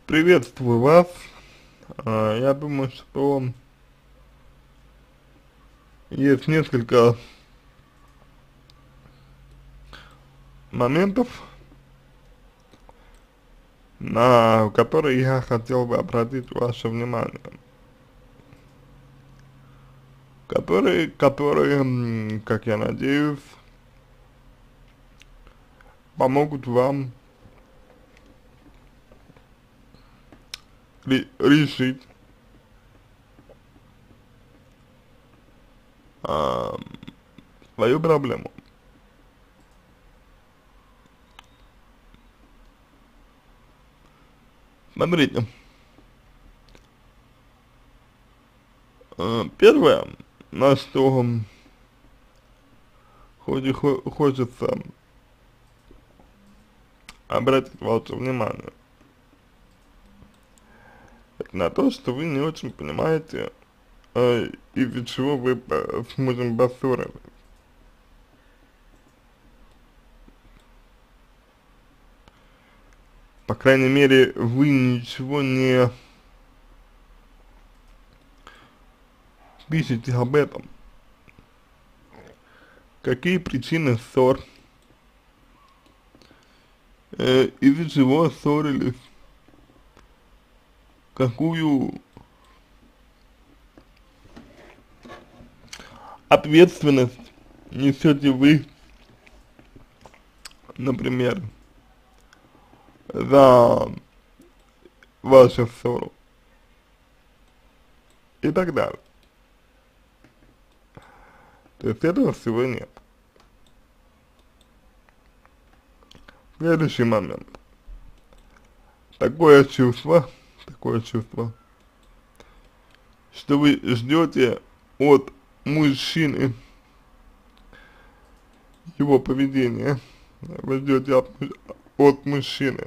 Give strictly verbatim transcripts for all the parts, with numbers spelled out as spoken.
Приветствую вас. А, Я думаю, что есть несколько моментов, на которые я хотел бы обратить ваше внимание, которые, которые, м, как я надеюсь, помогут вам ре- решить а, свою проблему. Смотрите, э, первое, на что хоть хо- хочется обратить ваше внимание, это на то, что вы не очень понимаете, э, из-за чего вы по- с мужем поссорились. По крайней мере, вы ничего не пишете об этом. Какие причины ссор, э, из-за чего ссорились, какую ответственность несете вы, например, за вашу ссору и так далее. То есть этого всего нет. Следующий момент. Такое чувство, такое чувство, что вы ждете от мужчины его поведения, вы ждете от, от мужчины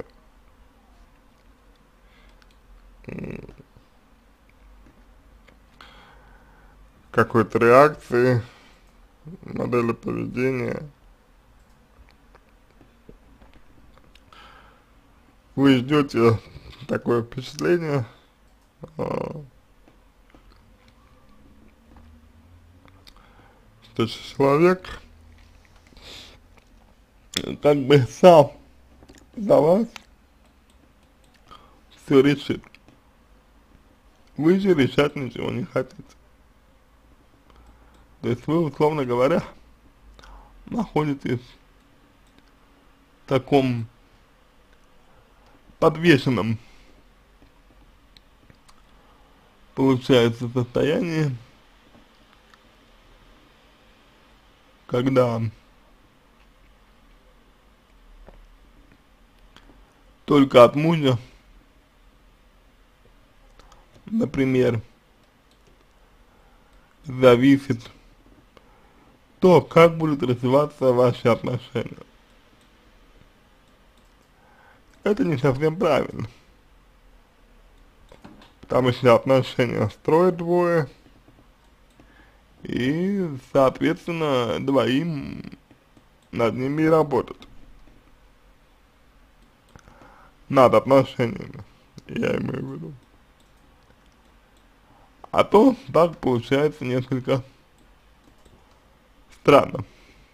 какой-то реакции, модели поведения. Вы ждете такое впечатление, а, что человек как бы сам за вас все решит. Вы же решать ничего не хотите. То есть вы, условно говоря, находитесь в таком подвешенном, получается, состоянии, когда только от мужа, например, зависит то, как будут развиваться ваши отношения. Это не совсем правильно, потому что отношения строят двое, и, соответственно, двоим над ними и работать, над отношениями, я имею в виду. А то так получается несколько странно.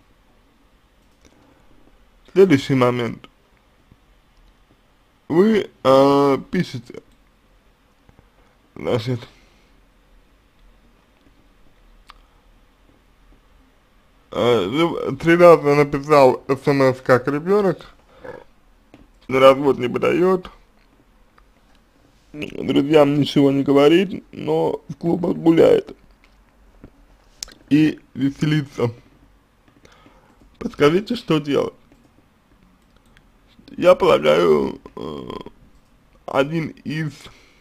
Следующий момент. Вы э, пишете, значит, э, три раза написал смс как ребенок, на развод не подает, друзьям ничего не говорит, но в клубах гуляет и веселится. Подскажите, что делать? Я полагаю, э, один из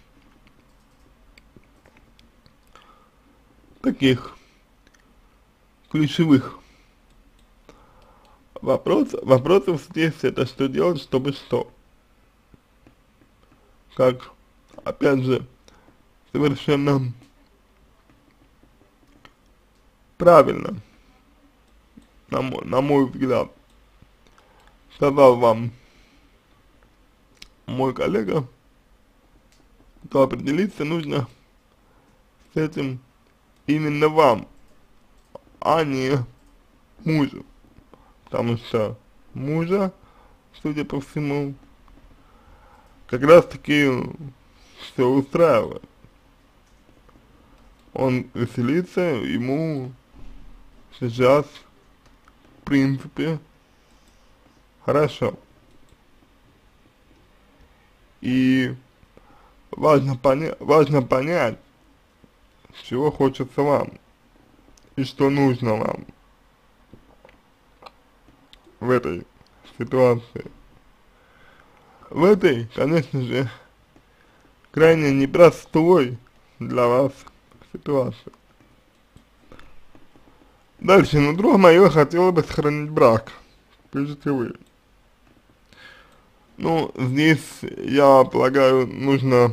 таких ключевых вопрос, вопросов здесь это что делать, чтобы что? Как, опять же, совершенно правильно, на мой, на мой взгляд, сказал вам мой коллега, то определиться нужно с этим именно вам, а не мужу. Потому что мужа, судя по всему, как раз таки все устраивает. Он веселится, ему сейчас, в принципе, хорошо. И важно, поня важно понять, чего хочется вам и что нужно вам в этой ситуации. В этой, конечно же, крайне непростой для вас ситуации. Дальше, ну, друг мое, хотела бы сохранить брак, пишете вы. Ну, здесь, я полагаю, нужно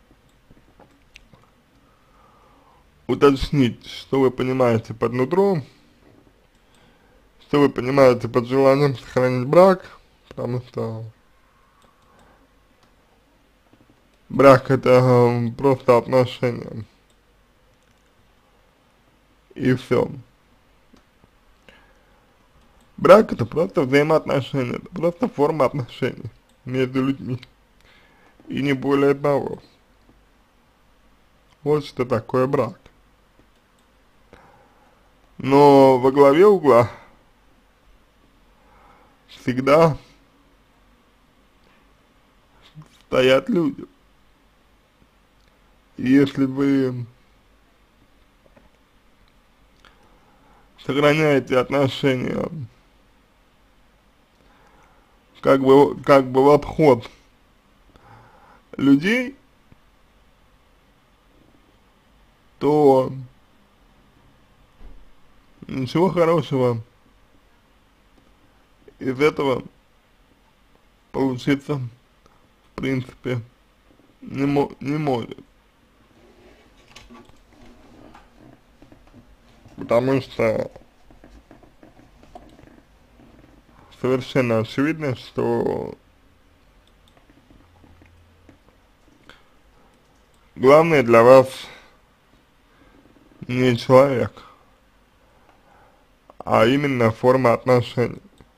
уточнить, что вы понимаете под нутром, что вы понимаете под желанием сохранить брак, потому что брак это э, просто отношения, и все. Брак это просто взаимоотношения, это просто форма отношений между людьми, и не более того. Вот что такое брак. Но во главе угла всегда стоят люди. И если вы сохраняете отношения как бы, как бы в обход людей, то ничего хорошего из этого получиться, в принципе, не, мо не может. Потому что совершенно очевидно, что главное для вас не человек, а именно форма отношений.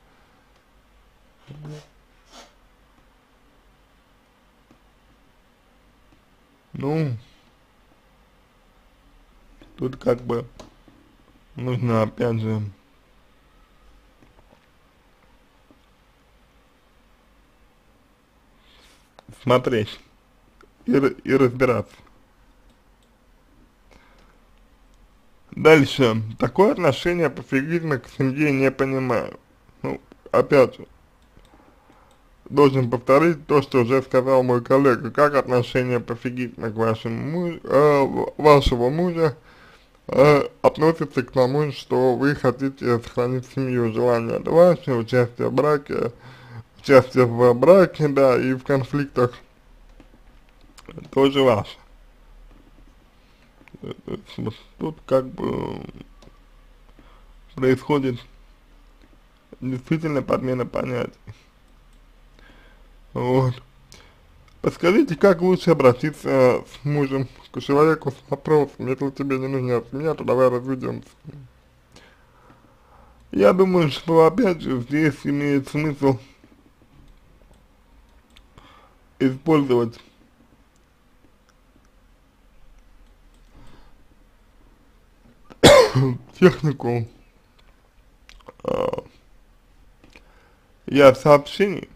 Ну, тут как бы нужно опять же смотреть и, и разбираться. Дальше. Такое отношение пофигизма к семье не понимаю. Ну, опять же, должен повторить то, что уже сказал мой коллега. Как отношение пофигизма к вашему мужу, э, вашего мужа э, относится к тому, что вы хотите сохранить семью, желание это ваше, участие в браке, участие в браке, да, и в конфликтах тоже ваше. Тут как бы происходит действительно подмена понятий. Вот. Подскажите, как лучше обратиться с мужем к человеку с вопросом, если тебе не нужна семья, то давай разведемся. Я думаю, что опять же здесь имеет смысл использовать технику э, я в сообщении.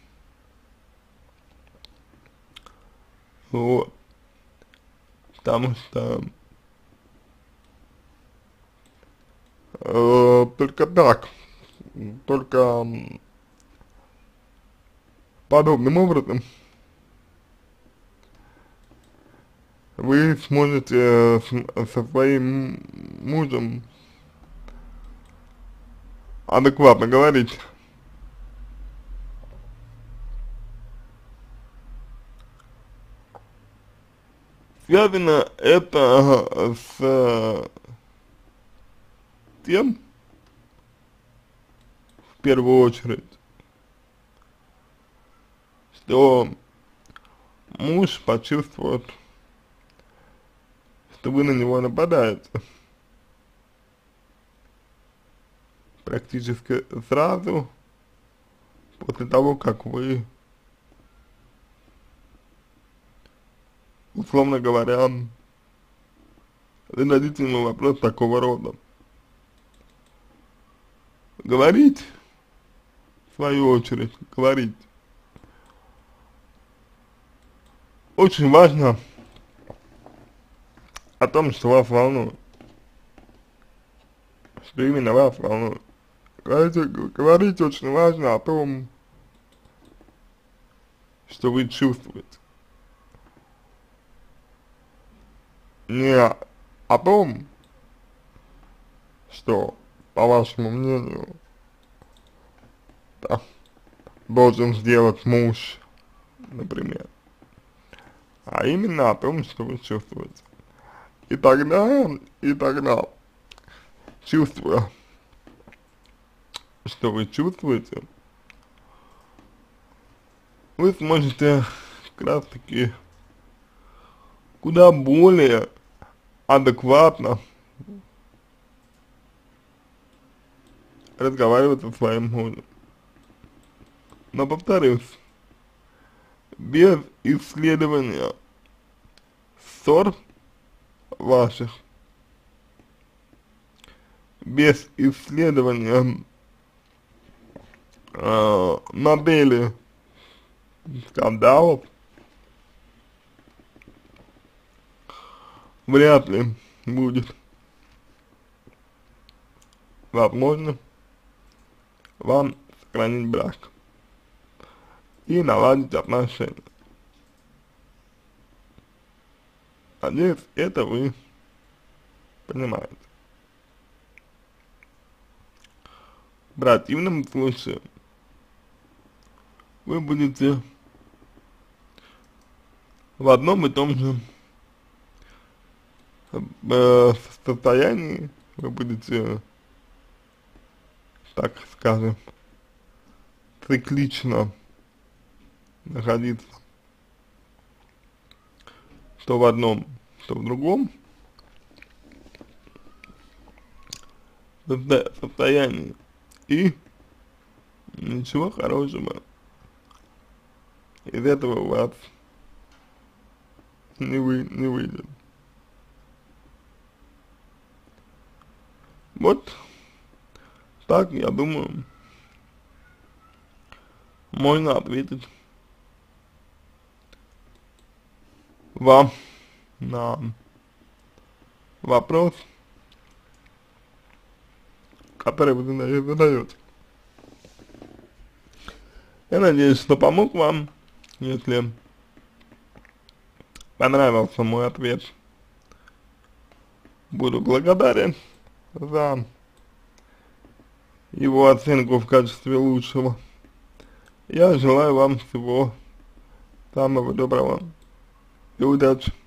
Вот. Потому что э, только так, только подобным образом вы сможете с, со своим мужем адекватно говорить. Связано это с тем, в первую очередь, что муж почувствует, что вы на него нападаете практически сразу после того, как вы, условно говоря, зададите ему вопрос такого рода. Говорить, в свою очередь, говорить. Очень важно о том, что вас волнует, что именно вас волнует. Говорите, говорить очень важно о том, что вы чувствуете. Не о том, что, по вашему мнению, да, должен сделать муж, например, а именно о том, что вы чувствуете. И тогда, и тогда, чувствуя, что вы чувствуете, вы сможете как раз таки куда более адекватно разговаривать со своим мужем. Но повторюсь, без исследования ссор ваших, без исследования э, модели скандалов, вряд ли будет возможно вам сохранить брак и наладить отношения. Надеюсь, это вы понимаете. В противном случае вы будете в одном и том же э, состоянии, вы будете, так скажем, циклично находиться то в одном, то в другом состоянии, и ничего хорошего из этого у вас не, вы, не выйдет. Вот так, я думаю, можно ответить вам на вопрос, который вы задаете. Я надеюсь, что помог вам. Если понравился мой ответ, буду благодарен за его оценку в качестве лучшего. Я желаю вам всего самого доброго и удачи.